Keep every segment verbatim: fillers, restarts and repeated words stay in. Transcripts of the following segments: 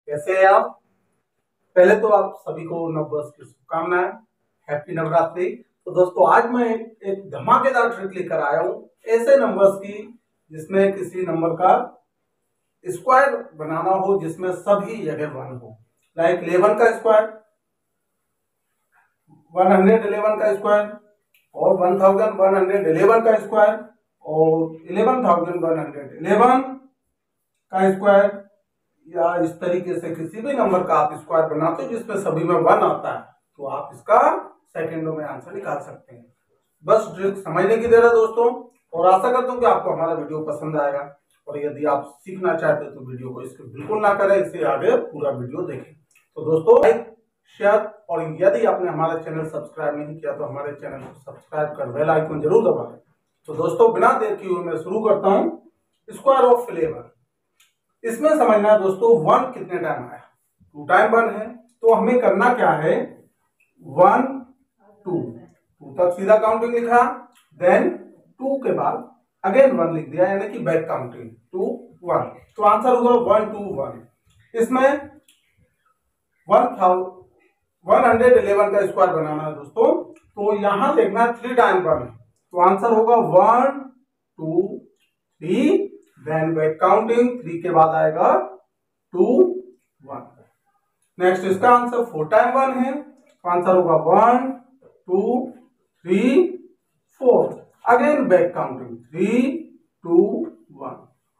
कैसे हैं आप? पहले तो आप सभी को नववर्ष की शुभकामनाएं, हैप्पी नवरात्रि। तो दोस्तों आज मैं एक धमाकेदार ट्रिक लेकर आया हूँ ऐसे नंबर्स की जिसमें किसी नंबर का स्क्वायर बनाना हो जिसमें सभी जगह वन हो। लाइक इलेवन का स्क्वायर, वन हंड्रेड इलेवन का स्क्वायर और one thousand one hundred eleven का स्क्वायर और eleven thousand one hundred eleven का स्क्वायर, या इस तरीके से किसी भी नंबर का आप स्क्वायर बनाते हो जिसमें सभी में वन आता है तो आप इसका सेकंडों में आंसर निकाल सकते हैं। बस ट्रिक समझने की देर है दोस्तों, और आशा करता हूँ कि आपको हमारा वीडियो पसंद आएगा। और यदि आप सीखना चाहते हो तो वीडियो को इसके बिल्कुल ना करें, इससे आगे पूरा वीडियो देखें। तो दोस्तों लाइक शेयर, और यदि आपने हमारा चैनल सब्सक्राइब नहीं किया तो हमारे चैनल को सब्सक्राइब कर बेल आइकन जरूर दबाएं। तो दोस्तों बिना देर किए हुए मैं शुरू करता हूँ। स्क्वायर ऑफ इलेवन, इसमें समझना है दोस्तों वन कितने टाइम आया, टू टाइम वन है। तो हमें करना क्या है, वन टू टू तक सीधा काउंटिंग लिखा, देन टू के बाद अगेन वन लिख दिया, यानी कि बैक काउंटिंग टू वन। तो आंसर होगा वन टू वन। इसमें one thousand one hundred eleven का स्क्वायर बनाना है दोस्तों, तो यहां देखना थ्री टाइम वन, तो आंसर होगा one two three, then back counting three के बाद आएगा टू वन। नेक्स्ट इसका आंसर फोर टाइम वन है, तो आंसर होगा one two three four, again back counting three two one.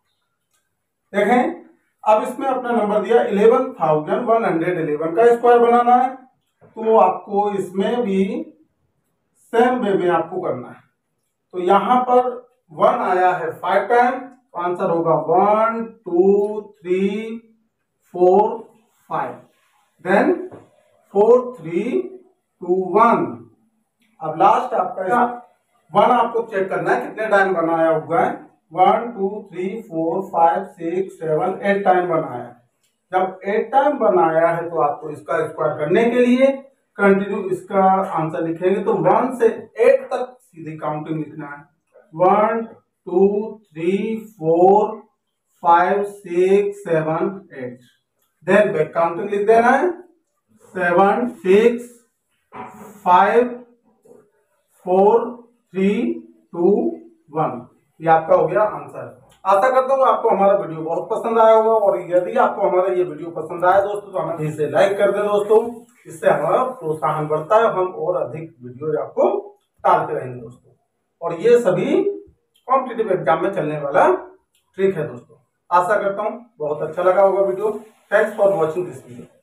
देखें अब इसमें अपना नंबर दिया eleven thousand one hundred eleven का स्क्वायर बनाना है, तो आपको इसमें भी सेम वे में आपको करना है। तो यहां पर वन आया है फाइव टाइम, तो आंसर होगा one two three four five, then four three two one. अब लास्ट आपका वन आपको चेक करना है कितने टाइम बनाया हुआ है, one two three four five six seven eight time बनाया। जब एट टाइम बनाया है तो आपको इसका स्क्वायर करने के लिए कंटिन्यू इसका आंसर लिखेंगे, तो वन से एट तक सीधी काउंटिंग लिखना है, one two three four five six seven eight, then back counting लिख देना है, seven six five four three two one. ये आपका हो गया आंसर। आशा करता हूँ आपको हमारा वीडियो बहुत पसंद आया होगा, और यदि आपको हमारा ये वीडियो पसंद आया दोस्तों तो हमें इसे लाइक कर दे दोस्तों, इससे हमारा प्रोत्साहन बढ़ता है, हम और अधिक वीडियो आपको डालते रहेंगे दोस्तों। और ये सभी कॉम्पिटिटिव एग्जाम में चलने वाला ट्रिक है दोस्तों। आशा करता हूँ बहुत अच्छा लगा होगा video. Thanks for watching this video.